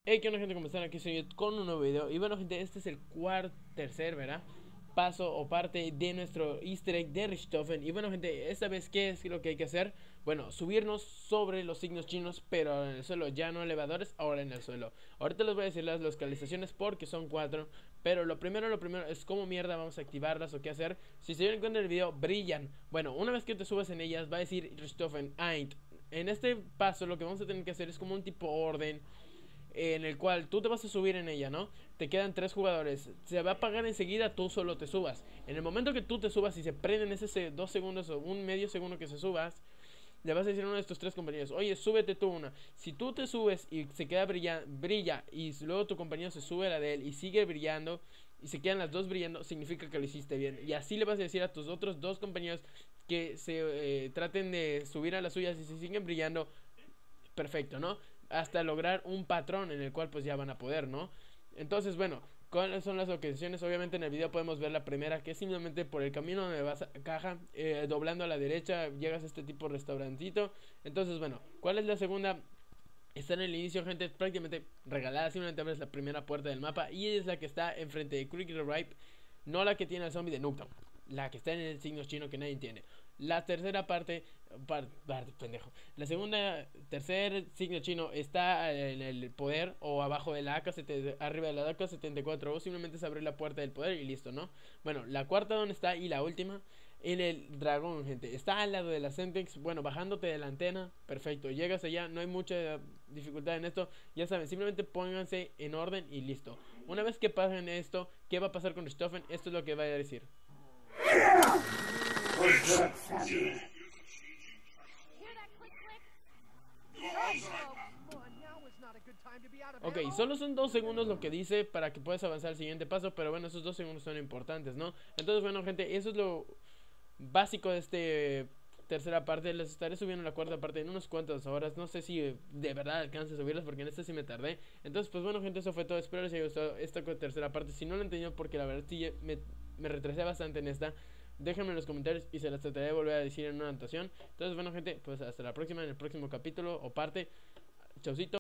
Hey, ¿qué onda, gente? ¿Cómo están? Aquí soy yo con un nuevo video. Y bueno, gente, este es el tercer, ¿verdad? Paso o parte de nuestro easter egg de Richthofen. Y bueno, gente, esta vez, ¿qué es lo que hay que hacer? Bueno, subirnos sobre los signos chinos, pero en el suelo, ya no elevadores, ahora en el suelo. Ahorita les voy a decir las localizaciones porque son 4. Pero lo primero es cómo mierda vamos a activarlas o qué hacer. Si se dieron cuenta en el video, brillan. Bueno, una vez que te subas en ellas, va a decir Richthofen Ain't. En este paso, lo que vamos a tener que hacer es como un tipo orden en el cual tú te vas a subir en ella, ¿no? Te quedan 3 jugadores. Se va a apagar enseguida, tú solo te subas. En el momento que tú te subas y se prenden ese 2 segundos o un medio segundo que se subas, le vas a decir a uno de tus 3 compañeros: oye, súbete tú una. Si tú te subes y se queda brilla y luego tu compañero se sube a la de él y sigue brillando y se quedan las dos brillando, significa que lo hiciste bien. Y así le vas a decir a tus otros 2 compañeros que se traten de subir a las suyas y si siguen brillando, perfecto, ¿no? Hasta lograr un patrón en el cual pues ya van a poder, ¿no? Entonces, bueno, ¿cuáles son las localizaciones? Obviamente en el video podemos ver la primera, que es simplemente por el camino donde vas a caja, doblando a la derecha, llegas a este tipo de restaurantito. Entonces, bueno, ¿cuál es la segunda? Está en el inicio, gente, prácticamente regalada. Simplemente abres la primera puerta del mapa y es la que está enfrente de Quick Ripe, no la que tiene el zombie de Nuketown, la que está en el signo chino que nadie entiende. La tercera pendejo. La segunda, tercer signo chino está en el poder o abajo de la arriba de la AK-74. O simplemente es abrir la puerta del poder y listo, ¿no? Bueno, la cuarta, ¿dónde está? Y la última, en el dragón, gente. Está al lado de la Sentex. Bueno, bajándote de la antena. Perfecto. Llegas allá. No hay mucha dificultad en esto. Ya saben, simplemente pónganse en orden y listo. Una vez que pasen esto, ¿qué va a pasar con Richthofen? Esto es lo que va a decir. Ok, solo son 2 segundos lo que dice para que puedas avanzar al siguiente paso. Pero bueno, esos 2 segundos son importantes, ¿no? Entonces, bueno, gente, eso es lo básico de este tercera parte. Les estaré subiendo la cuarta parte en unas cuantas horas. No sé si de verdad alcance a subirlas, porque en esta sí me tardé. Entonces, pues bueno, gente, eso fue todo. Espero les haya gustado esta tercera parte. Si no lo entendido, porque la verdad sí me retrasé bastante en esta, déjenme en los comentarios y se las trataré de volver a decir en una anotación. Entonces, bueno, gente, pues hasta la próxima, en el próximo capítulo o parte. Chaucito.